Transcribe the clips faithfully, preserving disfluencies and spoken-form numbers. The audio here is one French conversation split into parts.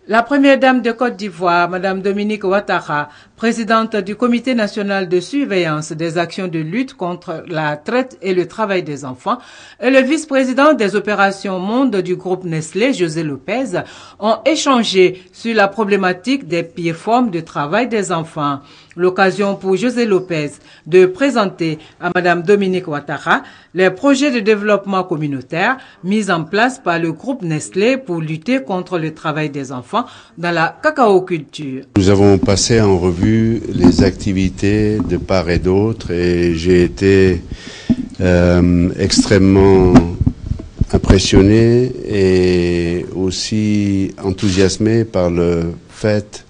La première dame de Côte d'Ivoire, Madame Dominique Ouattara, présidente du Comité national de surveillance des actions de lutte contre la traite et le travail des enfants, et le vice-président des opérations monde du groupe Nestlé, José Lopez, ont échangé sur la problématique des pires formes de travail des enfants. L'occasion pour José Lopez de présenter à Madame Dominique Ouattara les projets de développement communautaire mis en place par le groupe Nestlé pour lutter contre le travail des enfants dans la cacaoculture. Nous avons passé en revue les activités de part et d'autre et j'ai été euh, extrêmement impressionné et aussi enthousiasmé par le fait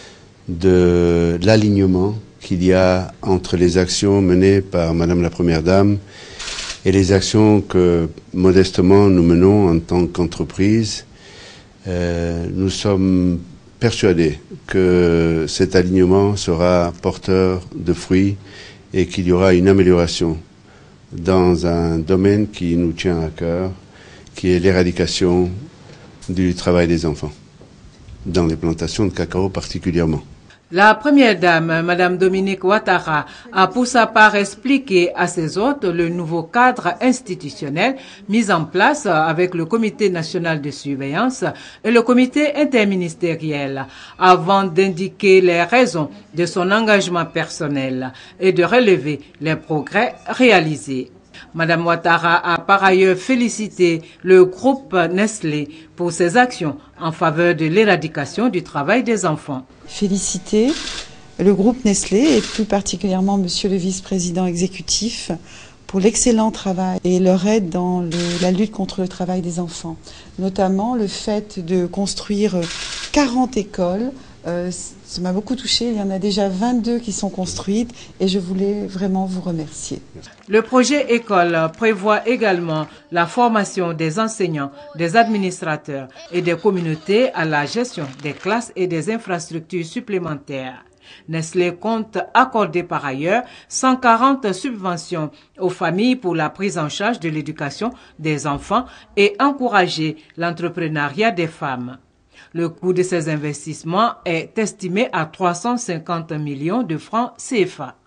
de l'alignement qu'il y a entre les actions menées par Madame la Première Dame et les actions que modestement nous menons en tant qu'entreprise. Euh, nous sommes persuadés que cet alignement sera porteur de fruits et qu'il y aura une amélioration dans un domaine qui nous tient à cœur, qui est l'éradication du travail des enfants, dans les plantations de cacao particulièrement. La première dame, Madame Dominique Ouattara, a pour sa part expliqué à ses hôtes le nouveau cadre institutionnel mis en place avec le Comité national de surveillance et le Comité interministériel, avant d'indiquer les raisons de son engagement personnel et de relever les progrès réalisés. Madame Ouattara a par ailleurs félicité le groupe Nestlé pour ses actions en faveur de l'éradication du travail des enfants. Féliciter le groupe Nestlé et plus particulièrement Monsieur le vice-président exécutif pour l'excellent travail et leur aide dans le, la lutte contre le travail des enfants. Notamment le fait de construire quarante écoles. Euh, ça m'a beaucoup touchée. Il y en a déjà vingt-deux qui sont construites et je voulais vraiment vous remercier. Le projet école prévoit également la formation des enseignants, des administrateurs et des communautés à la gestion des classes et des infrastructures supplémentaires. Nestlé compte accorder par ailleurs cent quarante subventions aux familles pour la prise en charge de l'éducation des enfants et encourager l'entrepreneuriat des femmes. Le coût de ces investissements est estimé à trois cent cinquante millions de francs C F A.